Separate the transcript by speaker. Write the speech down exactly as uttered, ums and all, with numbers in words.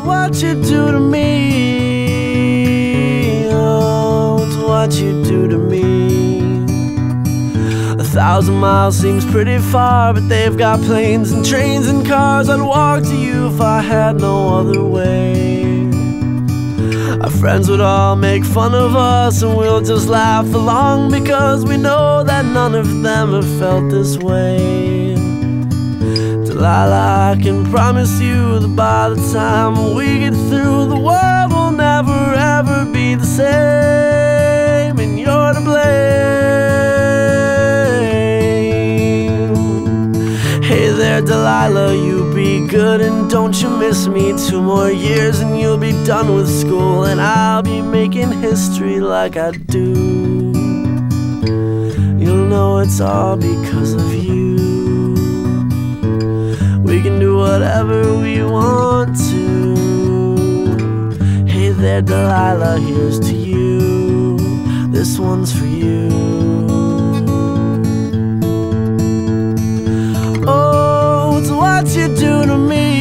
Speaker 1: what you do to me. Oh, it's what you do to me. A thousand miles seems pretty far, but they've got planes and trains and cars. I'd walk to you if I had no other way. Our friends would all make fun of us, and we'll just laugh along, because we know that none of them have felt this way. Delilah, I can promise you that by the time we get through, the world will never ever be the same, and you're to blame. Hey there, Delilah, you be good and don't you miss me. Two more years and you'll be done with school, and I'll be making history like I do. You'll know it's all because of you. We can do whatever we want to. Hey there, Delilah, here's to you. This one's for you. Oh, it's what you do to me.